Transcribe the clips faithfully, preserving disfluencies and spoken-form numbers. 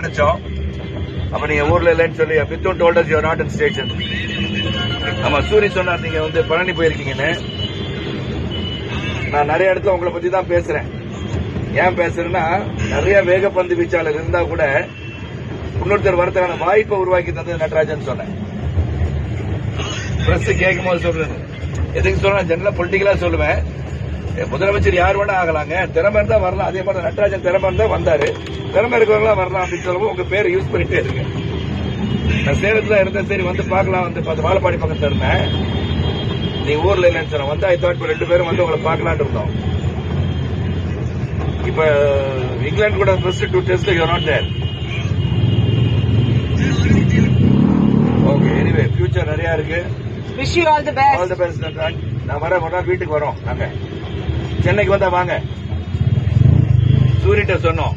நினைச்சோம். அப்ப நீங்க ஊர்ல இல்லைன்னு சொல்லி without told as you are not in station. ஆமா, சூரி சொன்னார் நீங்க வந்து பழனி போயிருக்கீங்கன்னு. நான் நிறைய இடத்துல உங்களை பத்தி தான் பேசுறேன். ஏன் பேசுறேன்னா, நிறைய வேகப்பந்து வீச்சாளர் இருந்தா கூட இன்னொருத்தர் வரதுக்கான வாய்ப்பை உருவாக்கி தந்தது நட்ராஜன் சொன்னேன். பிரஸ் கேட்கும் போது சொல்றேன். எதுக்கு சொல்ல, ஜெனரலா பொலிட்டிக்கலா சொல்லுவேன். முதலமைச்சர் யார் வேணா ஆகலாங்க, திறமை இருந்தா வரலாம். அதே மாதிரி நட்ராஜன் திறமை இருந்தா வந்தாரு, திறமை இருக்கவங்களா வரலாம் அப்படின்னு சொல்லுவோம். உங்க பேரை யூஸ் பண்ணிட்டே இருக்கு. நான் சேலத்துல இருந்தேன், சரி வந்து பாக்கலாம், வந்து பார்த்து வாழப்பாடி பக்கத்துல இருந்தேன். நீ ஊர்ல இல்லைன்னு சொன்ன வந்து ஐ தாட் ரெண்டு பேரும் வந்து உங்களை பார்க்கலான்னு இருந்தோம். இப்ப இங்கிலாந்து கூட first two test you are not there. Okay, anyway future நிறைய இருக்கு. Wish you all the best. All the best Natraj. நான் வர ஒரு நாள் வீட்டுக்கு வரோம். நாங்க சென்னைக்கு வந்தா வாங்க, சூரிட்ட சொன்னோம்.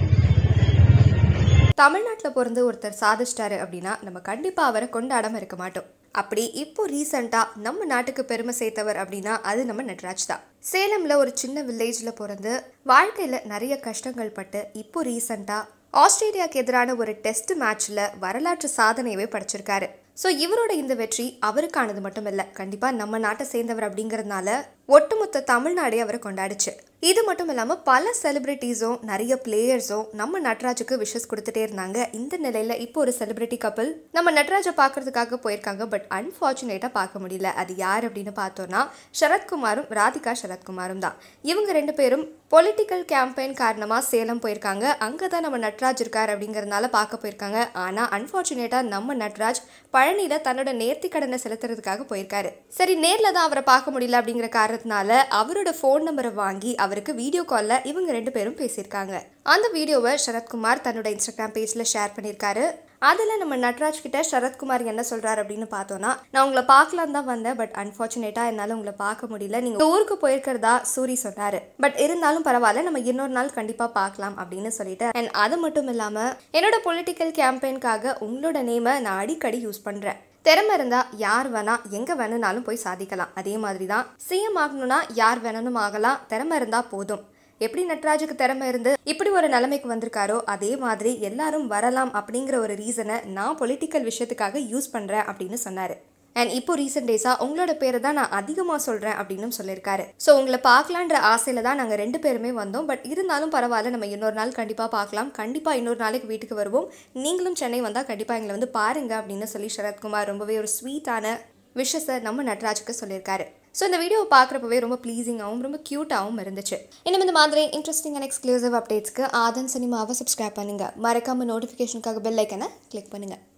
தமிழ்நாட்டில் பிறந்து ஒருத்தர் சாதிச்சிட்டாரு அப்படின்னா நம்ம கண்டிப்பா அவரை கொண்டாடாம இருக்க மாட்டோம். அப்படி இப்போ ரீசெண்டா நம்ம நாட்டுக்கு பெருமை சேர்த்தவர் அப்படின்னா அது நம்ம நட்ராஜ் தான். சேலம்ல ஒரு சின்ன வில்லேஜ்ல பிறந்து வாழ்க்கையில நிறைய கஷ்டங்கள் பட்டு இப்போ ரீசெண்டா ஆஸ்திரேலியாவுக்கு எதிரான ஒரு டெஸ்ட் மேட்ச்ல வரலாற்று சாதனையவே படைச்சிருக்காரு. ஸோ இவரோட இந்த வெற்றி அவருக்கானது மட்டும் இல்லை, கண்டிப்பா நம்ம நாட்டை சேர்ந்தவர் அப்படிங்கறதுனால ஒட்டுமொத்த தமிழ்நாடே அவரை கொண்டாடுச்சு. இது மட்டும் இல்லாம பல செலிபிரிட்டிஸும் நிறைய பிளேயர்ஸும் நம்ம நட்ராஜுக்கு விஷஸ் கொடுத்துட்டே இருந்தாங்க. இந்த நிலையில இப்போ ஒரு செலிபிரிட்டி கப்பல் நம்ம நட்ராஜை பாக்குறதுக்காக போயிருக்காங்க. பட் அன்பார்ச்சுனேட்டா பார்க்க முடியல. அது யார் அப்படின்னு பார்த்தோம்னா சரத்குமாரும் ராதிகா சரத்குமாரும் தான். இவங்க ரெண்டு பேரும் பொலிட்டிக்கல் கேம்பெயின் காரணமா சேலம் போயிருக்காங்க. அங்கதான் நம்ம நட்ராஜ் இருக்காரு அப்படிங்கறதுனால பார்க்க போயிருக்காங்க. ஆனா அன்பார்ச்சுனேட்டா நம்ம நட்ராஜ் பழனியில தன்னோட நேர்த்தி கடனை செலுத்துறதுக்காக போயிருக்காரு. சரி, நேர்ல தான் அவரை பார்க்க முடியல அப்படிங்கிற காரணத்தினால அவரோட போன் நம்பரை வாங்கி அவருக்கு வீடியோ கால்ல இவங்க ரெண்டு பேரும் பேசியிருக்காங்க. அந்த வீடியோவை சரத்குமார் தன்னோட இன்ஸ்டாகிராம் பேஜ்ல ஷேர் பண்ணியிருக்காரு. அதில் நம்ம நட்ராஜ் கிட்ட சரத்குமார் என்ன சொல்றாரு அப்படின்னு பார்த்தோம்னா, நான் உங்களை பார்க்கலாம் தான் வந்தேன், பட் அன்பார்ச்சுனேட்டா என்னால் உங்களை பார்க்க முடியல. நீங்க ஊருக்கு போயிருக்கிறதா சூரி சொன்னாரு. பட் இருந்தாலும் பரவாயில்ல, நம்ம இன்னொரு நாள் கண்டிப்பா பார்க்கலாம் அப்படின்னு சொல்லிட்டு, அண்ட் அது மட்டும் இல்லாம என்னோட பொலிட்டிக்கல் கேம்பெயின்காக உங்களோட நேமை நான் அடிக்கடி யூஸ் பண்றேன். திறமை இருந்தா யார் வேணா எங்க வேணும்னாலும் போய் சாதிக்கலாம். அதே மாதிரி தான் சிஎம் ஆகணும்னா யார் வேணும் ஆகலாம், திறமை இருந்தா போதும். எப்படி நட்ராஜுக்கு திறமை இருந்து இப்படி ஒரு நிலைமைக்கு வந்திருக்காரோ அதே மாதிரி எல்லாரும் வரலாம் அப்படிங்கிற ஒரு ரீசனை நான் பொலிட்டிக்கல் விஷயத்துக்காக யூஸ் பண்றேன் அப்படின்னு சொன்னாரு. அண்ட் இப்போ ரீசெண்ட் டேஸா உங்களோட பேரை தான் நான் அதிகமா சொல்றேன் அப்படின்னு சொல்லியிருக்காரு. ஸோ உங்களை பார்க்கலான்ற ஆசையில தான் நாங்கள் ரெண்டு பேருமே வந்தோம். பட் இருந்தாலும் பரவாயில்ல, நம்ம இன்னொரு நாள் கண்டிப்பா பார்க்கலாம். கண்டிப்பா இன்னொரு நாளைக்கு வீட்டுக்கு வருவோம். நீங்களும் சென்னை வந்தா கண்டிப்பா எங்களை வந்து பாருங்க அப்படின்னு சொல்லி சரத்குமார் ரொம்பவே ஒரு ஸ்வீட்டான விஷயத்தை நம்ம நட்ராஜுக்கு சொல்லியிருக்காரு. ஸோ இந்த வீடியோவை பார்க்குறப்பவே ரொம்ப ப்ளீஸிங்காகவும் ரொம்ப க்யூட்டாகவும் இருந்துச்சு. இன்னும் இந்த மாதிரி இன்ட்ரெஸ்டிங் அண்ட் எக்ஸ்க்ளூசிவ் அப்டேட்ஸ்க்கு ஆதன் சினிமாவை சப்ஸ்கிரைப் பண்ணுங்க. மறக்காம நோட்டிஃபிகேஷனுக்காக பெல் ஐக்கனை கிளிக் பண்ணுங்க.